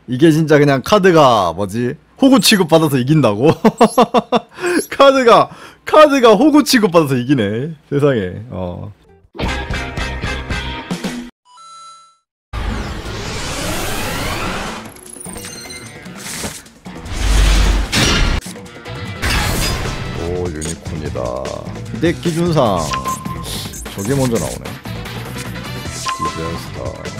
이게 진짜 그냥 카드가 뭐지? 호구 취급받아서 이긴다고? 카드가 호구 취급받아서 이기네. 세상에. 오, 유니콘이다. 덱 기준상 저게 먼저 나오네. 디자스타.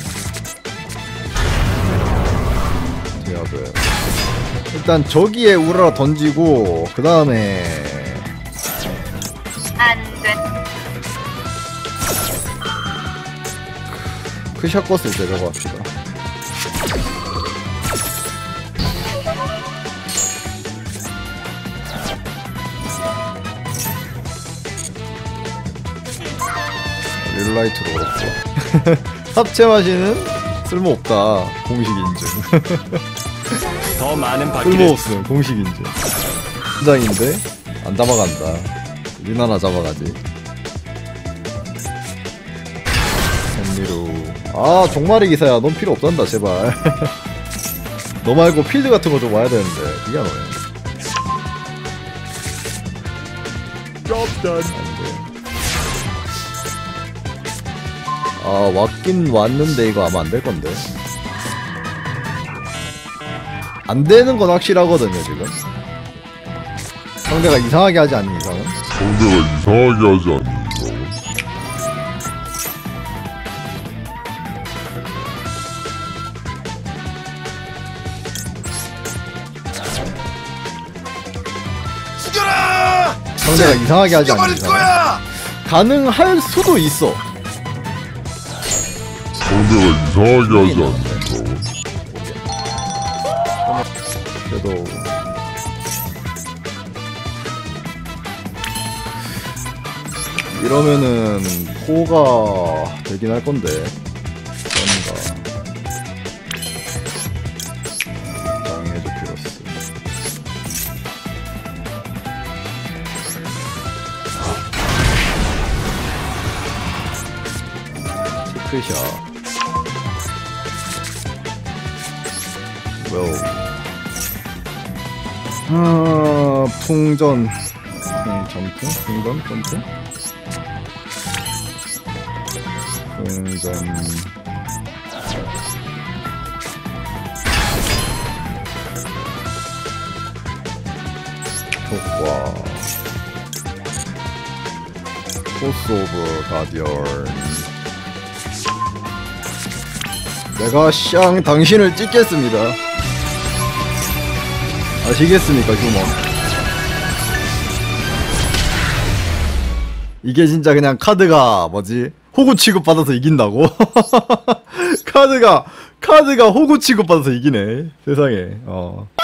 디아드. 일단 저기에 우라라 던지고 그 다음에 안돼. 크샷 껐을 때 저거 합시다. 릴라이트로 그렇고 합체 마시는 쓸모없다. 공식 인증. 더 많은 바퀴를 쓸모없음 공식 인증. 현장인데 안 잡아간다. 리나나 잡아가지. 샌미루. 아 종말의 기사야. 넌 필요 없단다 제발. 너 말고 필드 같은 거 좀 와야 되는데 그게 안 오네. 안돼. 아 왔긴 왔는데 이거 아마 안 될 건데. 안 되는 건 확실하거든요 지금. 상대가 이상하게 하지 않는 이상은. 죽여라! 상대가 이상하게 하지 않는 죽여버릴 이상은. 거야! 가능할 수도 있어. 그래도 이러면은 코어가 되긴 할 건데. 그런가. 장애도 필요스. 체크샷. 풍전. 풍전 점프? 풍전. 효과. 포스 오브 가디언. 내가 샹 당신을 찍겠습니다. 아시겠습니까 휴먼? 이게 진짜 그냥 카드가 뭐지? 호구 취급받아서 이긴다고? 카드가 호구 취급받아서 이기네. 세상에.